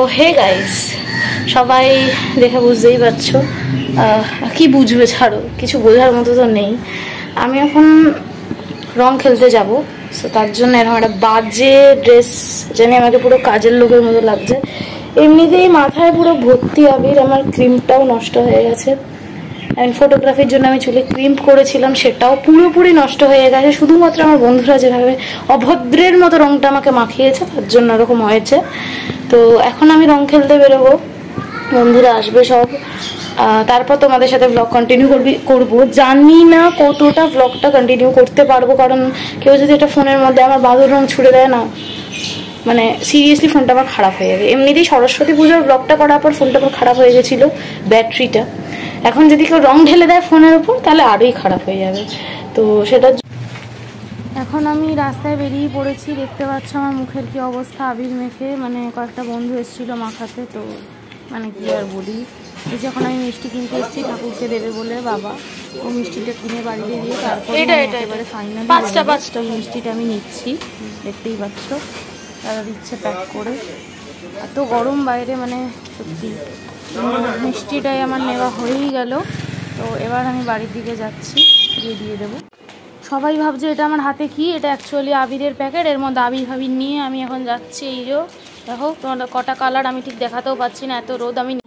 Hey guys, সবাই দেখে বুঝতেই পারছো, কি বুঝবে, ছাড়ো, কিছু বোঝার মতো তো নেই। আমি এখন রং খেলতে যাব, সো তার জন্য এরকম একটা বাজে ড্রেস জানি আমাকে পুরো কাজের লোকের মতো লাগছে। এমনিতেই মাথায় পুরো ভর্তি আবির, আমার ক্রিমটাও নষ্ট হয়ে গেছে। অ্যান্ড ফটোগ্রাফির জন্য আমি চুলে ক্রিম করেছিলাম, সেটাও পুরোপুরি নষ্ট হয়ে গেছে। শুধুমাত্র আমার বন্ধুরা যেভাবে অভদ্রের মতো রংটা আমাকে মাখিয়েছে তার জন্য এরকম হয়েছে। তো এখন আমি রং খেলতে বেরোবো, বন্ধুরা আসবে সব, তারপর তোমাদের সাথে ব্লগ কন্টিনিউ করবো। জানি না কতটা ব্লগটা কন্টিনিউ করতে পারবো, কারণ কেউ যদি এটা ফোনের মধ্যে আমার বাদুর রং ছুড়ে দেয় না, মানে সিরিয়াসলি ফোনটা আমার খারাপ হয়ে যাবে। এমনিতেই সরস্বতী পুজোর ব্লগটা করার পর ফোনটা আমার খারাপ হয়ে গেছিলো, ব্যাটারিটা। এখন যদি কেউ রং ঢেলে দেয় ফোনের উপর তাহলে আরোই খারাপ হয়ে যাবে। তো সেটা এখন আমি রাস্তায় বেরিয়ে পড়েছি, দেখতে পাচ্ছ আমার মুখের কি অবস্থা আবির মেখে। মানে কয়েকটা বন্ধু এসেছিলো মাখাতে, তো মানে কি আর বলি। এই যখন আমি মিষ্টি কিনতে এসেছি ঠাকুরকে দেবে বলে, বাবা ও মিষ্টিটা কিনে বাড়িতে দিয়ে তারপর একেবারে ফাইনালি পাঁচটা মিষ্টিটা আমি নিচ্ছি, দেখতেই পাচ্ছ তারা দিচ্ছে প্যাক করে। এত গরম বাইরে, মানে সত্যি মিষ্টিটাই আমার নেওয়া হয়েই গেল। তো এবার আমি বাড়ির দিকে যাচ্ছি, দিয়ে দেবো। সবাই ভাবছে এটা আমার হাতে কি, এটা অ্যাকচুয়ালি আবিরের প্যাকেট, এর মধ্যে আবির ফাবির নিয়ে আমি এখন যাচ্ছি। এই যে দেখো তোমাদের কটা কালার আমি ঠিক দেখাতেও পাচ্ছি না, এত রোদ। আমি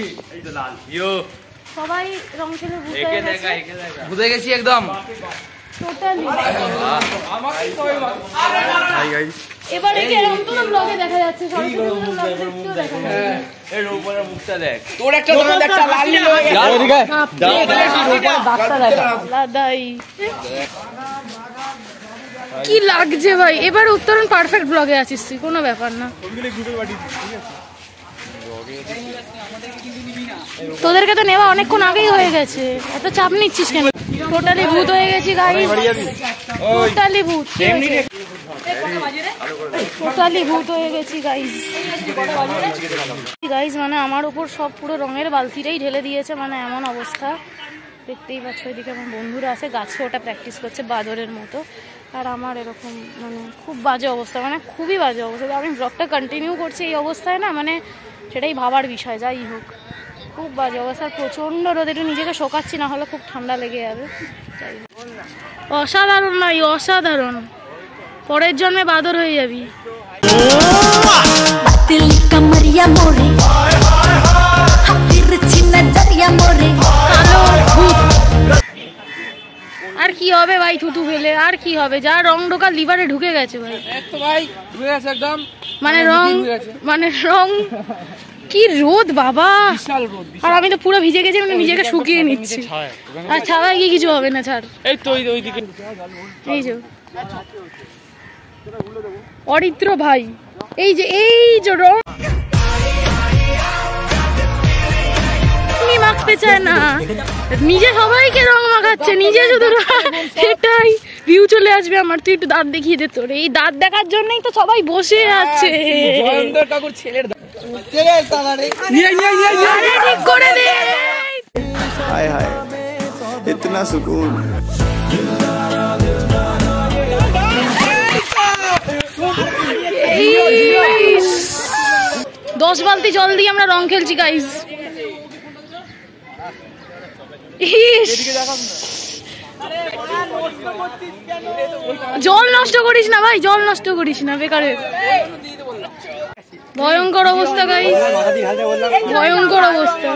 সবাই রং খেলে বুঝে গেছি একদম টোটালি। এবারে কি এরকম তো ব্লগে দেখা যাচ্ছে, তোর একটা লাল নীল হয়ে গেছে, কি লাগছে ভাই। এবার উত্তরণ পারফেক্ট ব্লগে আছিস তুই, কোনো ব্যাপার না। তোদেরকে তো নেওয়া অনেকক্ষণ আগেই হয়ে গেছে, এত চাপ নিচ্ছিস কেন? টোটালি ভূত হয়ে গেছি গাইস, টোটালি ভূত, টোটালি ভূত হয়ে গেছি গাইস। গাইস মানে আমার উপর সব পুরো রঙের বালতিটাই ঢেলে দিয়েছে, মানে এমন অবস্থা দেখতেই পাচ্ছ। ওইদিকে আমার বন্ধুরা আছে গাছে, ওটা প্র্যাকটিস করছে বাদরের মতো, আর আমার এরকম মানে খুব বাজে অবস্থা, মানে খুবই বাজে অবস্থা। আমি ব্লগটা কন্টিনিউ করছি এই অবস্থায় না, মানে সেটাই ভাবার বিষয়। যাই হোক, খুব বাজে অবস্থা, প্রচণ্ড রোদ, একটু নিজেকে শোকাচ্ছি, না হলে খুব ঠান্ডা লেগে যাবে। অসাধারণ নয়, অসাধারণ, পরের জন্মে বাদর হয়ে যাবি। আর কি হবে ভাই, থুতু ফেলে আর কি হবে, যা রং ঢোকা লিভারে ঢুকে গেছে ভাই, একদম মানে রং কি রোদ বাবা। আর আমি তো পুরো ভিজে গেছি, মানে নিজেকে শুকিয়ে নিচ্ছি। আর ছাড়া কি কিছু হবে না, ছাড়। এই যে অরিত্র ভাই, এই যে রং মাখতে চায় না, নিজে সবাইকে রং মাখাচ্ছে, নিজে শুধু। সেটাই ভিউ চলে আসবে আমার। তুই একটু দাঁত দেখিয়ে দে তোর, এই দাঁত দেখার জন্যই তো সবাই বসে আছে। ঠিক করে দে। हाय हाय इतना सुकून। 10 বালতি জল দিয়ে আমরা রং খেলছি গাইস। জল নষ্ট করিস না ভাই, জল নষ্ট করিস না বেকারে। ভয়ঙ্কর অবস্থা গাইস, ভয়ঙ্কর অবস্থা।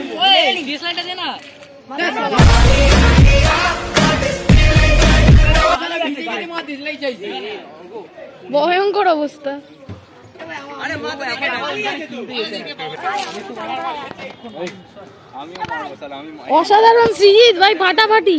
ভয়ঙ্কর অবস্থা। অসাধারণ সৃজিত ভাই, ফাটাফাটি।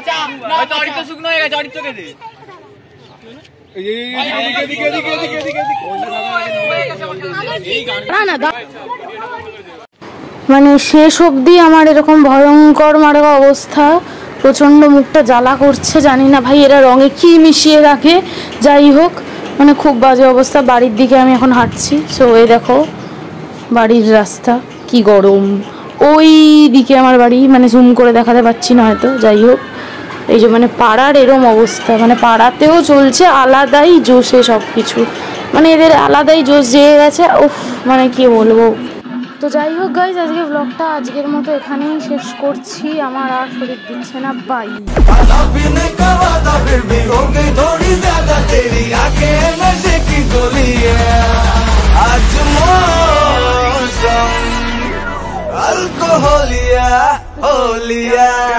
মানে শেষ অবধি আমার এরকম ভয়ঙ্কর মারা অবস্থা, প্রচন্ড মুখটা জ্বালা করছে। জানি না ভাই এরা রঙে কি মিশিয়ে রাখে, যাই হোক মানে খুব বাজে অবস্থা। বাড়ির দিকে আমি এখন হাঁটছি, সো এই দেখো বাড়ির রাস্তা, কি গরম। ওই দিকে আমার বাড়ি, মানে জুম করে দেখাতে পাচ্ছি না হয়তো, যাই হোক। এই যে মানে পাড়ার এরম অবস্থা, মানে পাড়াতেও চলছে আলাদাই জোশে সব কিছু, মানে এদের আলাদাই জোশ জেগে গেছে। উফ মানে কি বলবো, তো যাই হোক গাইজ, আজকে ব্লগটা আজকের মতো এখানেই শেষ করছি। আমার আর শরীর দিচ্ছে না, বাই। अल्कोहलिया होलिया